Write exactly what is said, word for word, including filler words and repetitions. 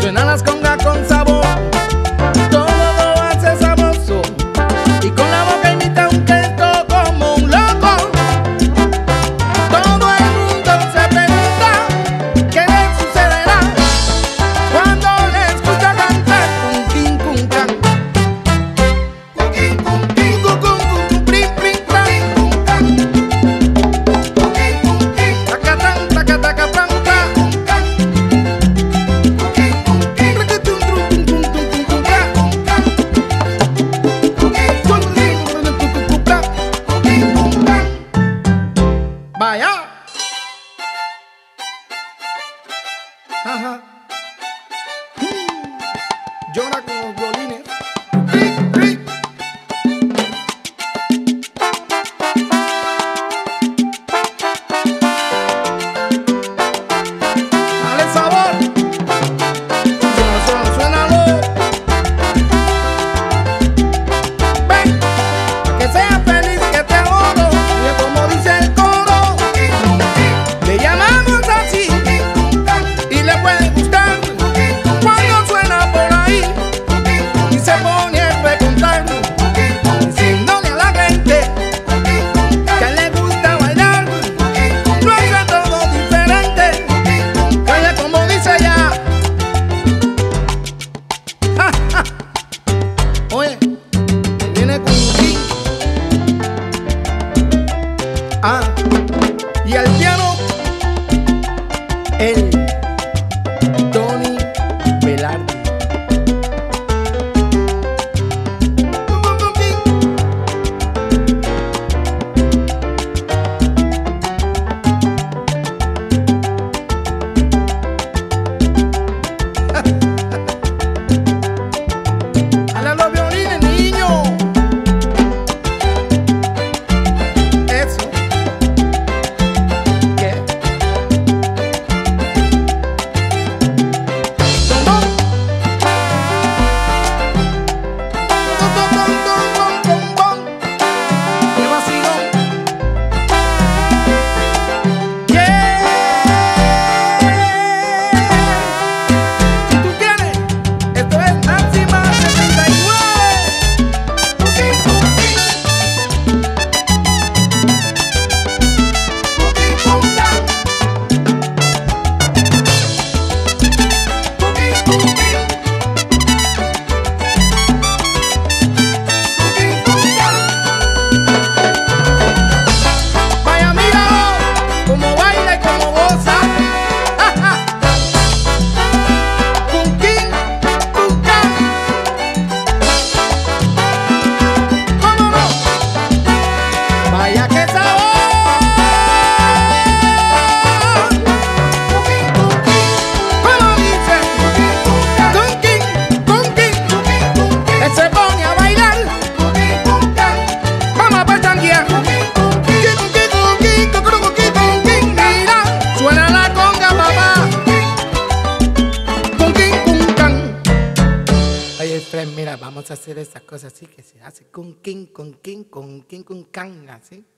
Suenan las congas con sabor, todo lo hace sabroso, y con la boca imita un gesto como un loco. Todo el mundo se pregunta qué le sucederá cuando le escucha cantar cunquín, cuncán. Cunquín, cunquín, cucum, cucum, prim, prim, pram, cuncán. Cunquín, cunquín, tacatán, tacataca, pram, pram, cuncán. Cunquín, cunquín, requetum, trum, tum, tum, tum, tum, tum, pram, cuncán. Cunquín, cunquín, cucucu, pram, cunquín, cuncán. Vaya. Ajá. Llora con los violines. Ri, ri. Dale sabor. Suena, suena, suénalo. Ven, que seas feliz, que te adoro. Mira como dice el coro. Le llamamos así y le puede gustar cuando suena por ahí y se pone a preguntar, diciéndole a la gente que le gusta bailar. Lo hace todo diferente, calla como dice ya. Ja, ja. Oye, viene con un king. Ah, y al piano el Tony Velarde. Dale a los violines, niño. Eso. ¿Qué? Tom, tom. Tom, tom, tom, tom, tom, tom, tom. Qué vacilón. Yeah. Si tú quieres, esto es Máxima setenta y nueve. Cunquín, cunquín. Cunquín, cuncán. Cunquín, cunquín. Cunquín, cuncán. Vaya, míralo, como baila y como goza. Ja, ja. Cunquín, cuncán. ¿Cómo no? Vaya que sabor. Cunquín, cunquín. ¿Cómo dice? Cunquín, cunquín. Él se pone a bailar. Vamos a petanguear. Cunquín, cunquín, cunquín, cucuru, cunquín, cunquín. Mira, suena la conga, papá. Cunquín, cuncán. Oye, Fred, mira, vamos a hacer esas cosas así que se hace cunquín, cunquín, cunquín, cuncán, así.